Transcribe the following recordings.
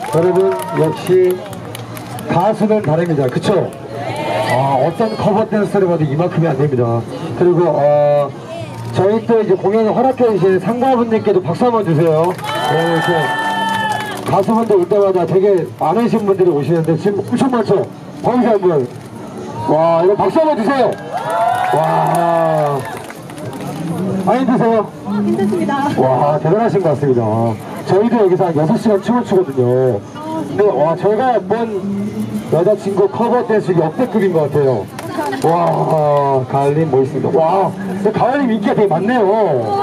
여러분 역시 가수는 다릅니다. 그쵸? 어떤 커버 댄스를 봐도 이만큼이 안 됩니다. 그리고 저희 또 이제 공연을 허락해 주신 상가분들께도 박수 한번 주세요. 네, 이렇게 가수분들 올 때마다 되게 많으신 분들이 오시는데 지금 엄청 많죠? 범위한 분. 와, 이거 박수 한번 주세요. 와, 많이 드세요? 괜찮습니다. 와, 대단하신 것 같습니다. 저희도 여기서 한 6시간 춤을 추거든요. 근데 와, 저희가 본 여자친구 커버 댄스 역대급인 것 같아요. 와, 가을님 멋있습니다. 와, 가을님 인기가 되게 많네요.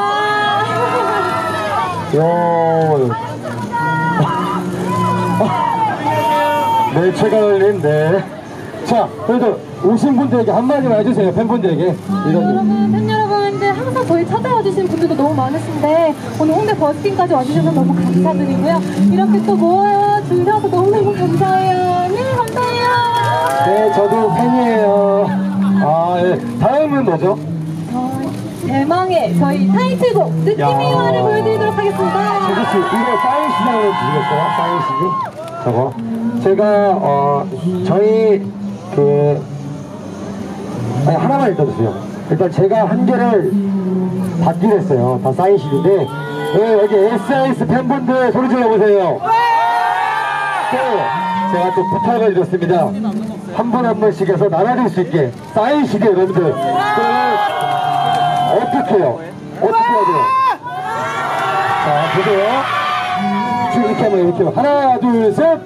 네, 최가을님, 네. 자, 그래도 오신 분들에게 한마디만 해주세요, 팬분들에게. 여러분, 팬 여러분들 항상 저희 찾아와 주신 분들도 너무 많으신데 오늘 홍대 버스킹까지 와주셔서 너무 감사드리고요. 이렇게 또 모여주셔서 너무너무 감사해요. 네, 감사해요. 네, 저도 팬이에요. 네. 다음은 뭐죠? 대망의 저희 타이틀곡 느낌이와를 보여드리도록 하겠습니다. 저기 이거 사인 시장을 주시겠어요? 사인 시기? 저거. 제가 저희 아니, 하나만 읽어주세요. 일단 제가 한 개를 받기로 했어요. 다 사인 시기인데 여기 SIS 팬분들 소리 질러보세요. 또 제가 또 부탁을 드렸습니다. 한 분 한 분씩 해서 나눠줄 수 있게 사인 시기 여러분들. 그러면 어떻게 해요? 어떻게 해야 돼요? 자, 보세요. 지금 이렇게 하면 이렇게 하나, 둘, 셋.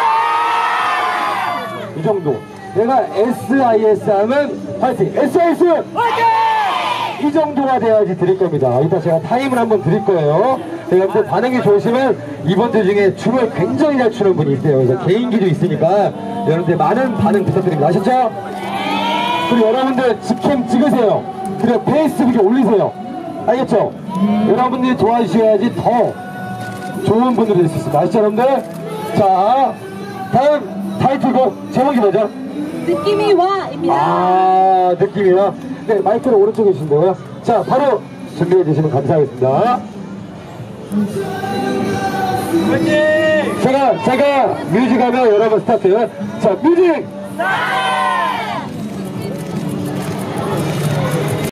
이 정도. 내가 SIS 하면 화이팅! SIS! 화이팅! 이 정도가 돼야지 드릴 겁니다. 이따 제가 타임을 한번 드릴 거예요. 여러분들 반응이 좋으시면 이분들 중에 춤을 굉장히 잘 추는 분이 있어요. 그래서 개인기도 있으니까 여러분들 많은 반응 부탁드립니다. 아셨죠? 그리고 여러분들 직캠 찍으세요. 그리고 페이스북에 올리세요. 알겠죠? 여러분들이 도와주셔야지 더 좋은 분들이 될 수 있습니다. 아시죠, 여러분들? 자, 다음 타이틀곡 제목이 뭐죠? 느낌이 와입니다. 느낌이 와. 네, 마이크를 오른쪽에 주신다고요? 자, 바로 준비해 주시면 감사하겠습니다. 제가 뮤직 하면 여러분 스타트. 자, 뮤직!